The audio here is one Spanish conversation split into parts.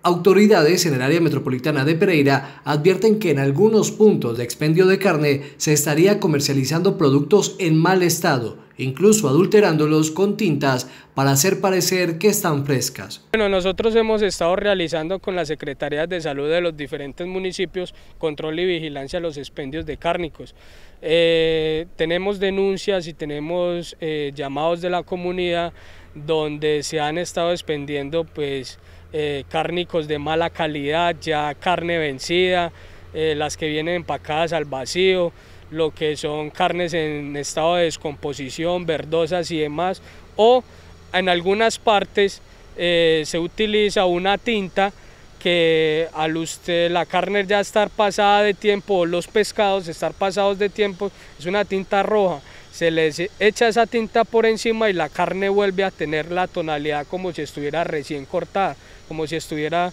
Autoridades en el área metropolitana de Pereira advierten que en algunos puntos de expendio de carne se estaría comercializando productos en mal estado, incluso adulterándolos con tintas para hacer parecer que están frescas. Bueno, nosotros hemos estado realizando con las secretarías de salud de los diferentes municipios control y vigilancia a los expendios de cárnicos. Tenemos denuncias y tenemos llamados de la comunidad donde se han estado expendiendo cárnicos de mala calidad, ya carne vencida, las que vienen empacadas al vacío, lo que son carnes en estado de descomposición, verdosas y demás, o en algunas partes se utiliza una tinta que al la carne ya estar pasada de tiempo, o los pescados estar pasados de tiempo, es una tinta roja, se les echa esa tinta por encima y la carne vuelve a tener la tonalidad como si estuviera recién cortada, como si estuviera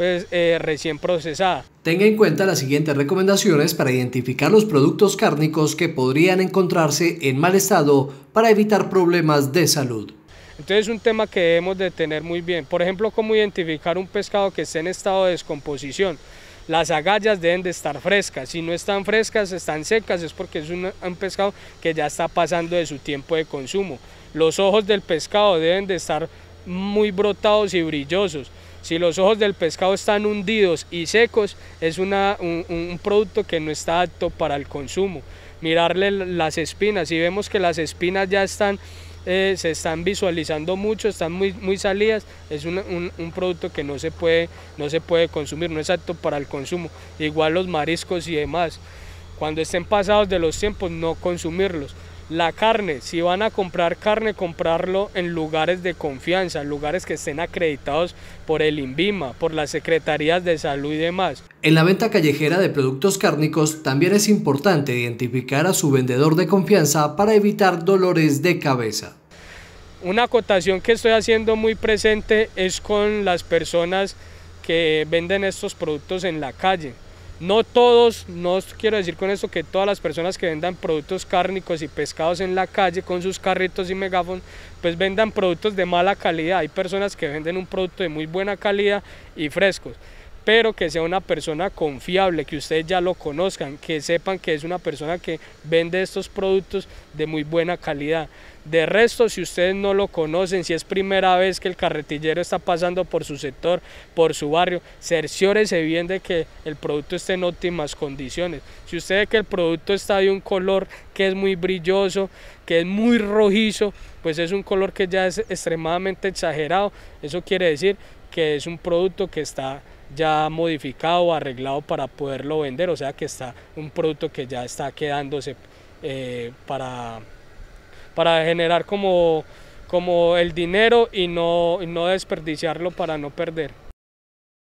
recién procesada. Tenga en cuenta las siguientes recomendaciones para identificar los productos cárnicos que podrían encontrarse en mal estado para evitar problemas de salud. Entonces es un tema que debemos de tener muy bien. Por ejemplo, cómo identificar un pescado que esté en estado de descomposición. Las agallas deben de estar frescas, si no están frescas, están secas, es porque es un pescado que ya está pasando de su tiempo de consumo. Los ojos del pescado deben de estar muy brotados y brillosos. Si los ojos del pescado están hundidos y secos, es un producto que no está apto para el consumo. Mirarle las espinas, si vemos que las espinas ya están se están visualizando mucho, están muy salidas, es un producto que no se puede consumir, no es apto para el consumo. Igual los mariscos y demás, cuando estén pasados de los tiempos, no consumirlos. La carne, si van a comprar carne, comprarlo en lugares de confianza, lugares que estén acreditados por el INVIMA, por las secretarías de salud y demás. En la venta callejera de productos cárnicos también es importante identificar a su vendedor de confianza para evitar dolores de cabeza. Una acotación que estoy haciendo muy presente es con las personas que venden estos productos en la calle. No todos, no quiero decir con esto que todas las personas que vendan productos cárnicos y pescados en la calle con sus carritos y megáfonos, pues vendan productos de mala calidad. Hay personas que venden un producto de muy buena calidad y frescos, pero que sea una persona confiable, que ustedes ya lo conozcan, que sepan que es una persona que vende estos productos de muy buena calidad. De resto, si ustedes no lo conocen, si es primera vez que el carretillero está pasando por su sector, por su barrio, cerciórese bien de que el producto esté en óptimas condiciones. Si usted ve que el producto está de un color que es muy brilloso, que es muy rojizo, pues es un color que ya es extremadamente exagerado. Eso quiere decir que es un producto que está ya modificado o arreglado para poderlo vender, o sea que está un producto que ya está quedándose para generar como el dinero y no desperdiciarlo para no perder.